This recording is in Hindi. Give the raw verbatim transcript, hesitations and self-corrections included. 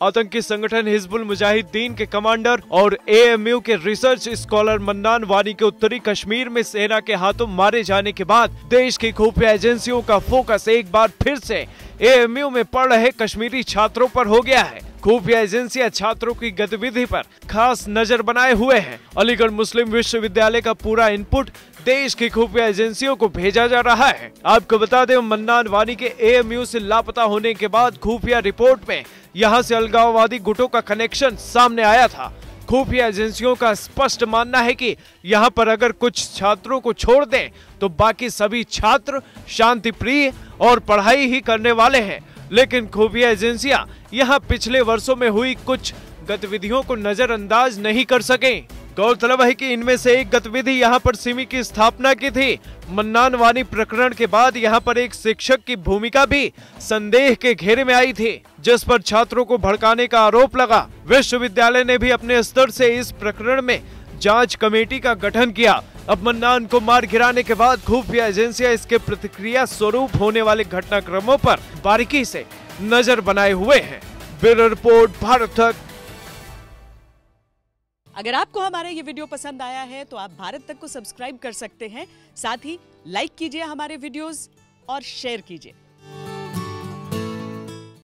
आतंकी संगठन हिजबुल मुजाहिदीन के कमांडर और ए एम यू के रिसर्च स्कॉलर मन्नान वानी के उत्तरी कश्मीर में सेना के हाथों मारे जाने के बाद देश की खुफिया एजेंसियों का फोकस एक बार फिर से ए एम यू में पढ़ रहे कश्मीरी छात्रों पर हो गया है। खुफिया एजेंसियां छात्रों की गतिविधि पर खास नजर बनाए हुए हैं। अलीगढ़ मुस्लिम विश्वविद्यालय का पूरा इनपुट देश की खुफिया एजेंसियों को भेजा जा रहा है। आपको बता दें, मन्नान वानी के ए एम यू से लापता होने के बाद खुफिया रिपोर्ट में यहां से अलगाववादी गुटों का कनेक्शन सामने आया था। खुफिया एजेंसियों का स्पष्ट मानना है कि यहां पर अगर कुछ छात्रों को छोड़ दें तो बाकी सभी छात्र शांति प्रिय और पढ़ाई ही करने वाले हैं। लेकिन खुफिया एजेंसियां यहां पिछले वर्षों में हुई कुछ गतिविधियों को नजरअंदाज नहीं कर सके। गौरतलब है कि इनमें से एक गतिविधि यहां पर सिमी की स्थापना की थी। मन्नान वानी प्रकरण के बाद यहां पर एक शिक्षक की भूमिका भी संदेह के घेरे में आई थी, जिस पर छात्रों को भड़काने का आरोप लगा। विश्वविद्यालय ने भी अपने स्तर से इस प्रकरण में जांच कमेटी का गठन किया। अब मन्नान को मार गिराने के बाद खुफिया एजेंसियां इसके प्रतिक्रिया स्वरूप होने वाले घटनाक्रमों पर बारीकी से नजर बनाए हुए हैं। ब्यूरो रिपोर्ट, भारत तक। अगर आपको हमारा ये वीडियो पसंद आया है तो आप भारत तक को सब्सक्राइब कर सकते हैं। साथ ही लाइक कीजिए हमारे वीडियोस और शेयर कीजिए।